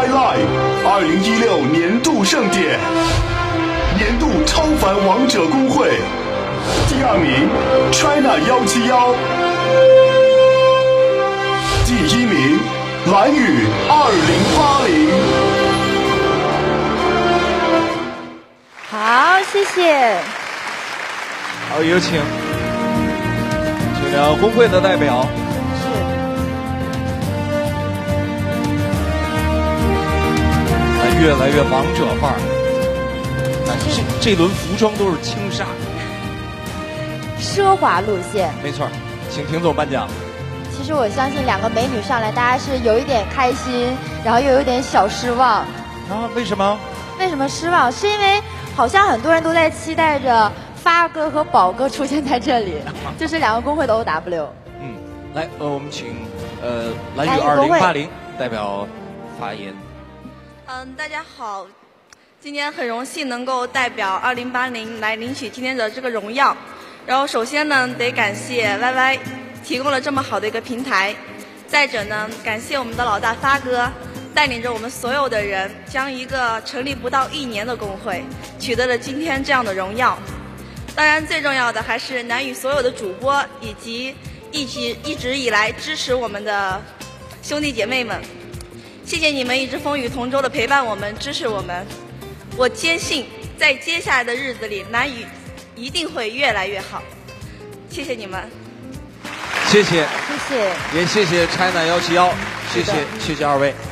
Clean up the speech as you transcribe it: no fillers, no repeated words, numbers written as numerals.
My Life 2016年度盛典，年度超凡王者公会，第2名 China 171，第1名蓝宇2080。 好，谢谢。 好，有请工会的代表。越来越王者范儿，这轮服装都是轻纱， 奢华路线。 没错，请婷总颁奖。 其实我相信2个美女上来，大家是有一点开心，然后又有点小失望。 啊，为什么？ 为什么失望？是因为好像很多人都在期待着发哥和宝哥出现在这里，就是2个工会的 OW。 嗯，来，我们请蓝宇2080代表发言。 大家好，今天很荣幸能够代表2080来领取今天的这个荣耀。然后首先呢，得感谢 YY 提供了这么好的一个平台。再者呢，感谢我们的老大发哥带领着我们所有的人，将一个成立不到1年的工会取得了今天这样的荣耀。当然，最重要的还是南语所有的主播以及一直以来支持我们的兄弟姐妹们。谢谢你们一直风雨同舟的陪伴我们，支持我们。我坚信，在接下来的日子里，南语一定会越来越好。谢谢你们。 谢谢， 谢谢， 也谢谢 China 171，谢谢2位。